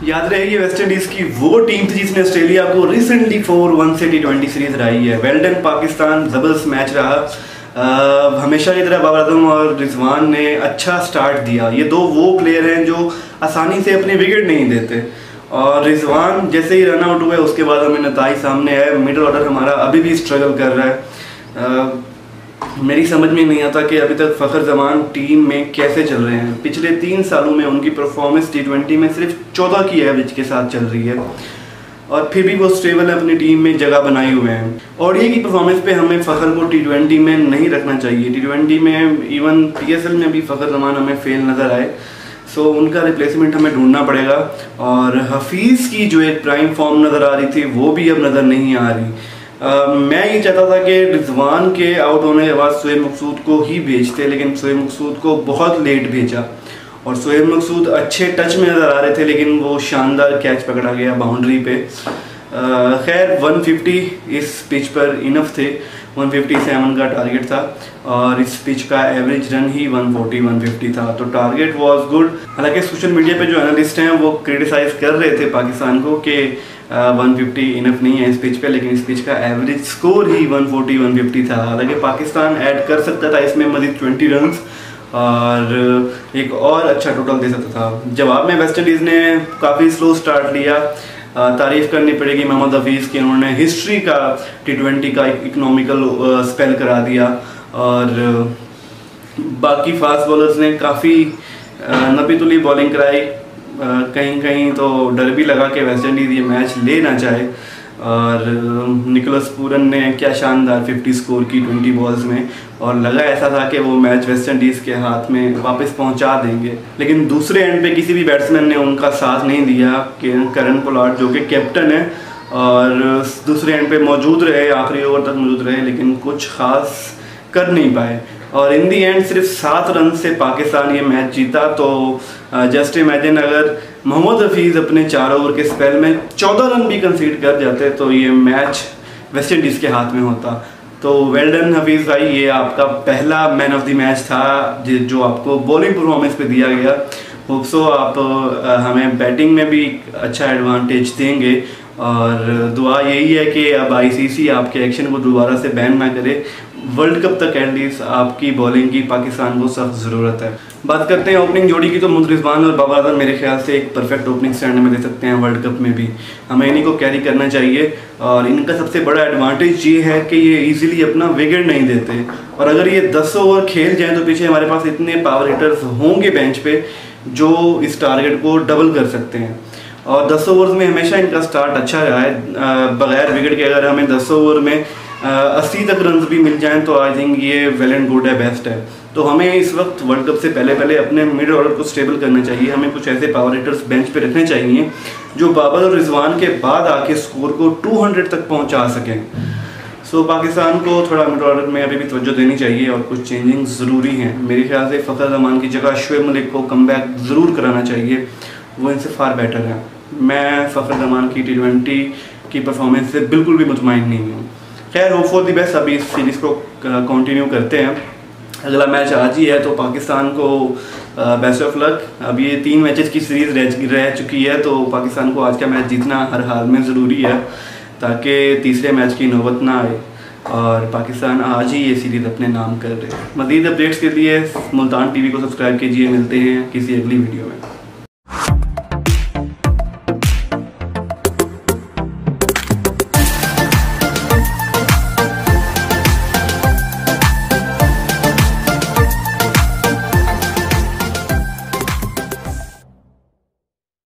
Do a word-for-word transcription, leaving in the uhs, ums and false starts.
याद रहेगी West Indies की वो टीम थी जिसने ऑस्ट्रेलिया को रिसेंटली फोर वन से टी ट्वेंटी सीरीज हराई है। वेल डन पाकिस्तान, जबरदस्त मैच रहा। आ, हमेशा की तरह बाबर आजम और रिजवान ने अच्छा स्टार्ट दिया। ये दो वो प्लेयर हैं जो आसानी से अपने विकेट नहीं देते, और रिजवान जैसे ही रन आउट हुए उसके बाद हमें नताइज सामने आए। मिडल ऑर्डर हमारा अभी भी स्ट्रगल कर रहा है। आ, मेरी समझ में नहीं आता कि अभी तक फ़खर जमान टीम में कैसे चल रहे हैं। पिछले तीन सालों में उनकी परफॉर्मेंस टी ट्वेंटी में सिर्फ चौदह की एवरेज के साथ चल रही है, और फिर भी वो स्टेबल है, अपनी टीम में जगह बनाए हुए हैं। और ये की परफॉर्मेंस पे हमें फ़खर को टी ट्वेंटी में नहीं रखना चाहिए। टी ट्वेंटी में इवन पी एस एल में भी फ़खर जमान हमें फेल नज़र आए, सो उनका रिप्लेसमेंट हमें ढूंढना पड़ेगा। और हफीज़ की जो एक प्राइम फॉर्म नज़र आ रही थी वो भी अब नज़र नहीं आ रही। Uh, मैं ये चाहता था कि रिजवान के आउट होने के बाद शोएब मकसूद को ही भेजते, लेकिन शोएब मकसूद को बहुत लेट भेजा, और शोएब मकसूद अच्छे टच में नज़र आ रहे थे, लेकिन वो शानदार कैच पकड़ा गया बाउंड्री पे। uh, खैर वन फिफ्टी इस पिच पर इनफ थे, वन फिफ्टी सेवन का टारगेट था, और इस पिच का एवरेज रन ही वन फोर्टी वन फिफ्टी था, तो टारगेट वाज गुड। हालांकि सोशल मीडिया पे जो एनालिस्ट हैं वो क्रिटिसाइज़ कर रहे थे पाकिस्तान को कि वन फिफ्टी इनफ नहीं है इस पिच पे, लेकिन इस पिच का एवरेज स्कोर ही वन फोर्टी वन फिफ्टी था। हालांकि पाकिस्तान ऐड कर सकता था इसमें मजीद ट्वेंटी रन्स और एक और अच्छा टोटल दे सकता था। जवाब में वेस्ट इंडीज़ ने काफ़ी स्लो स्टार्ट लिया। तारीफ़ करनी पड़ेगी मोहम्मद हफीज़ की, उन्होंने हिस्ट्री का टी ट्वेंटी का इकोनॉमिकल स्पेल करा दिया, और बाकी फास्ट बॉलर्स ने काफ़ी नपी तुली बॉलिंग कराई। कहीं कहीं तो डर भी लगा कि वेस्ट इंडीज़ ये मैच ले ना जाए, और निकोलस पूरन ने क्या शानदार फिफ्टी स्कोर की ट्वेंटी बॉल्स में, और लगा ऐसा था कि वो मैच वेस्ट इंडीज़ के हाथ में वापस पहुंचा देंगे। लेकिन दूसरे एंड पे किसी भी बैट्समैन ने उनका साथ नहीं दिया कि करन पोलार्ड जो कि कैप्टन है और दूसरे एंड पे मौजूद रहे, आखिरी ओवर तक मौजूद रहे, लेकिन कुछ ख़ास कर नहीं पाए, और इन दी एंड सिर्फ सात रन से पाकिस्तान ये मैच जीता। तो जस्ट इमेजिन अगर मोहम्मद हफीज़ अपने चार ओवर के स्पेल में चौदह रन भी कंसीड कर जाते तो ये मैच वेस्ट इंडीज़ के हाथ में होता। तो वेल डन हफीज़ भाई, ये आपका पहला मैन ऑफ द मैच था जो आपको बॉलिंग परफॉर्मेंस पे दिया गया। होप सो आप हमें बैटिंग में भी अच्छा एडवांटेज देंगे, और दुआ यही है कि अब आईसीसी आपके एक्शन को दोबारा से बैन ना करे। वर्ल्ड कप तक एटलीस्ट आपकी बॉलिंग की पाकिस्तान को सख्त ज़रूरत है। बात करते हैं ओपनिंग जोड़ी की, तो मुहम्मद रिजवान और बाबर आजम मेरे ख्याल से एक परफेक्ट ओपनिंग स्टैंड में दे सकते हैं वर्ल्ड कप में भी। हमें इन्हीं को कैरी करना चाहिए, और इनका सबसे बड़ा एडवांटेज ये है कि ये इजीली अपना विकेट नहीं देते, और अगर ये दस ओवर खेल जाएँ तो पीछे हमारे पास इतने पावर हिटर्स होंगे बेंच पे जो इस टारगेट को डबल कर सकते हैं। और दस ओवर्स में हमेशा इनका स्टार्ट अच्छा रहा है बगैर विकेट के। अगर हमें दस ओवर में अस्सी तक रन भी मिल जाएं तो आई थिंक ये वेल एंड गुड है, बेस्ट है। तो हमें इस वक्त वर्ल्ड कप से पहले पहले अपने मिड ऑर्डर को स्टेबल करना चाहिए। हमें कुछ ऐसे पावर हिटर्स बेंच पे रखने चाहिए जो बाबर और रिजवान के बाद आके स्कोर को टू हंड्रेड तक पहुंचा सकें। सो so, पाकिस्तान को थोड़ा मिड ऑर्डर में अभी भी तवज्जो देनी चाहिए, और कुछ चेंजिंग ज़रूरी हैं। मेरे ख्याल से फ़खर जमान की जगह शोएब मलिक को कम बैक ज़रूर कराना चाहिए, वो इनसे फार बेटर है। मैं फ़खर जमान की टी ट्वेंटी की परफॉर्मेंस से बिल्कुल भी मुतमईन नहीं हूँ। खैर होप फॉर द बेस्ट, अभी इस सीरीज़ को कंटिन्यू करते हैं। अगला मैच आज ही है, तो पाकिस्तान को बेस्ट ऑफ लक। अब ये तीन मैचेस की सीरीज़ रह, रह चुकी है, तो पाकिस्तान को आज का मैच जीतना हर हाल में ज़रूरी है, ताकि तीसरे मैच की नौबत ना आए, और पाकिस्तान आज ही ये सीरीज़ अपने नाम कर रहे हैं। मज़ीद अपडेट्स के लिए मुल्तान टीवी को सब्सक्राइब कीजिए। मिलते हैं किसी अगली वीडियो में।